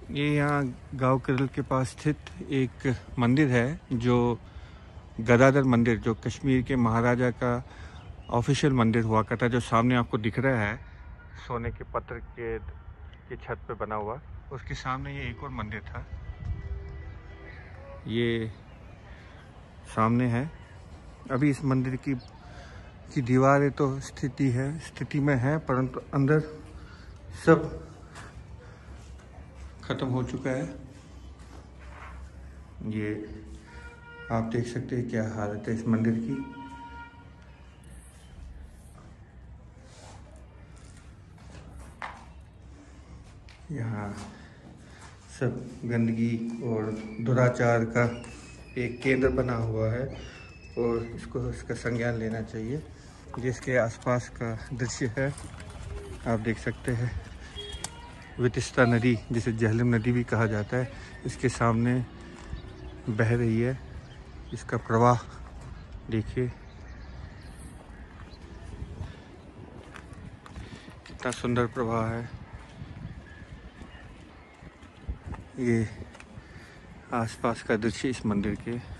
ये यहाँ गांव केरल के पास स्थित एक मंदिर है, जो गदाधर मंदिर, जो कश्मीर के महाराजा का ऑफिशियल मंदिर हुआ करता है। जो सामने आपको दिख रहा है सोने के पत्थर के छत पे बना हुआ, उसके सामने ये एक और मंदिर था। ये सामने है। अभी इस मंदिर की दीवारें तो स्थिति में है, परंतु अंदर सब खत्म हो चुका है। ये आप देख सकते हैं क्या हालत है इस मंदिर की। यहाँ सब गंदगी और दुराचार का एक केंद्र बना हुआ है और इसका संज्ञान लेना चाहिए। जिसके आसपास का दृश्य है, आप देख सकते हैं वितिस्ता नदी, जिसे झेलम नदी भी कहा जाता है, इसके सामने बह रही है। इसका प्रवाह देखिए कितना सुंदर प्रवाह है। ये आसपास का दृश्य इस मंदिर के।